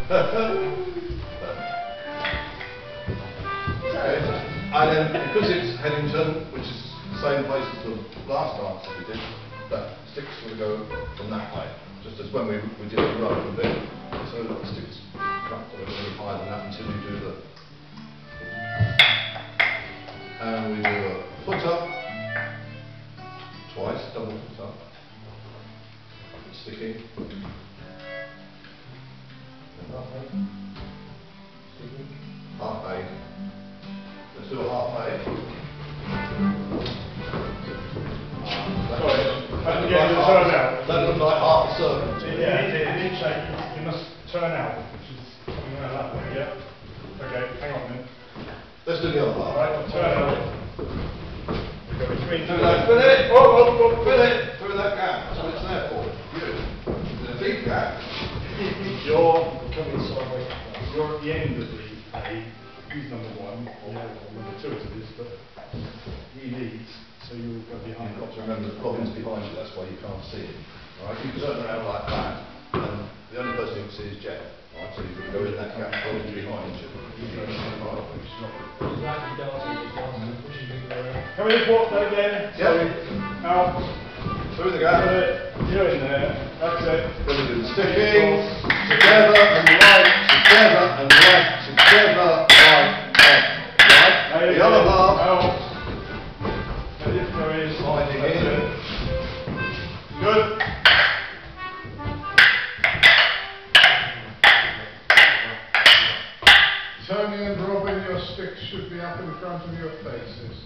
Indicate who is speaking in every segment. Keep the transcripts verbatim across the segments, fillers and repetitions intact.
Speaker 1: And then, because it's Headington, which is the same place as the last dance that we did, that sticks will go from that way, just as when we, we did the run from there. So the sticks come up a little higher than that until you do the... And we do a foot up, twice, double foot up, sticking, half A, sticking, half A. Let's do a half A.
Speaker 2: Sorry, that yeah, you turn out.
Speaker 1: That looks like half a circle.
Speaker 2: Yeah, in each shape you must turn out, which is coming around that way, yeah? Okay, hang on then.
Speaker 1: Let's do the other half.
Speaker 2: Right, turn out. Go between
Speaker 1: Do that, fill it! Oh, oh, oh, fill it! Through that gap, that's what it's there for. You. There's a deep gap.
Speaker 2: You're coming sideways. You're at the end of the A. He's number one, or number two it is, but he leads, so you'll go behind.
Speaker 1: You've got to remember the problem's behind you, that's why you can't see it. Alright, you can turn around like that, and the only person you can see is Jeff. Alright, so you can go in that gap probably behind you.
Speaker 2: Can we just walk that again?
Speaker 1: Yeah.
Speaker 2: So, out.
Speaker 1: Through the gap.
Speaker 2: You're in there. That's it.
Speaker 1: Then we do the sticking, together and right, together and left, together, right, left. Right? The other half.
Speaker 2: Out. And if there is.
Speaker 1: Sliding in.
Speaker 2: Good.
Speaker 3: Tony and Robin, your sticks should be up in front of your faces.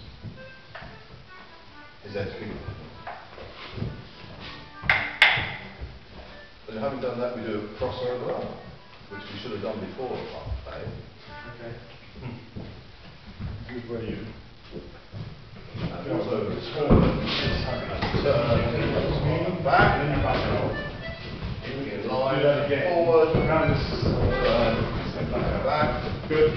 Speaker 1: Is that speaking? But having done that, we do a crossover up, which we should have done before half day.
Speaker 2: Okay. Good where you.
Speaker 1: And also turn, turn back,
Speaker 2: Then you back out.
Speaker 1: in
Speaker 2: Do
Speaker 1: line,
Speaker 2: that again.
Speaker 1: forward,
Speaker 2: Round this.
Speaker 1: turn,
Speaker 2: Step back.
Speaker 1: back.
Speaker 2: Good.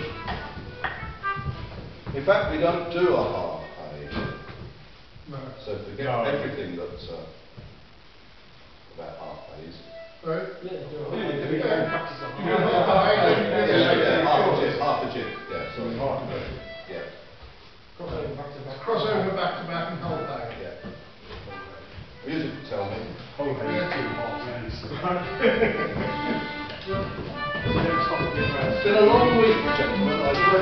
Speaker 1: In fact, we don't do a half A.
Speaker 3: No.
Speaker 1: So forget
Speaker 2: No.
Speaker 1: everything that's uh, about half A's.
Speaker 3: Right?
Speaker 4: Yeah, do it.
Speaker 3: Yeah.
Speaker 4: We can practice on
Speaker 3: You do half A,
Speaker 1: Yeah,
Speaker 3: then you do
Speaker 1: yeah,
Speaker 3: the
Speaker 1: yeah, half a
Speaker 3: second
Speaker 1: jig, half a jig, yeah, sorry.
Speaker 2: Half a jig.
Speaker 1: Yeah,
Speaker 4: crossover back to back.
Speaker 3: crossover back to back and hold back.
Speaker 1: yeah. Music will tell me.
Speaker 2: Oh, hey,
Speaker 3: Yeah.
Speaker 2: two half A's.
Speaker 1: It's been a long week, gentlemen, I do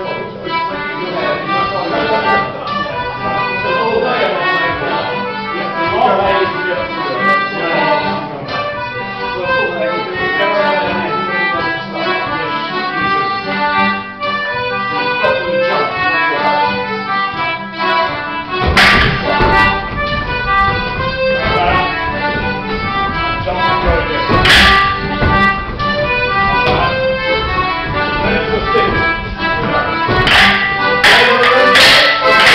Speaker 1: apologise.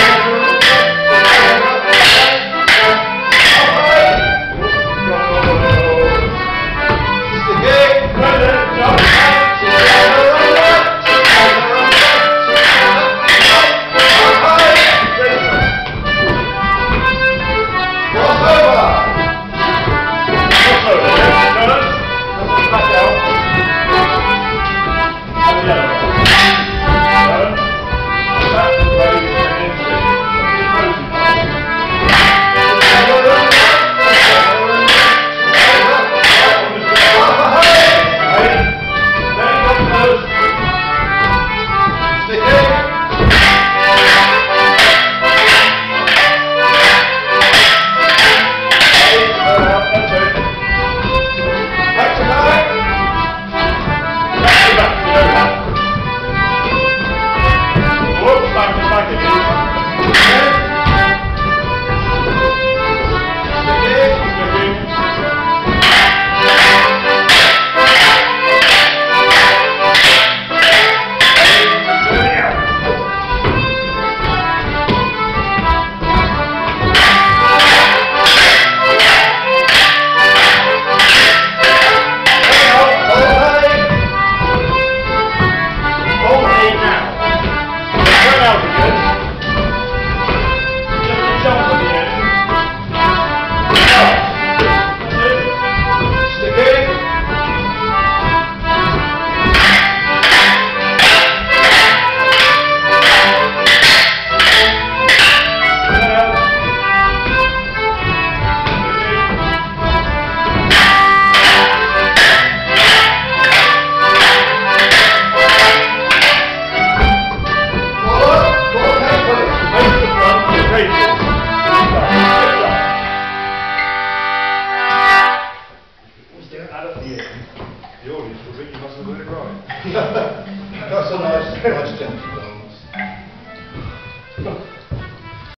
Speaker 1: That's a nice, nice gentleman.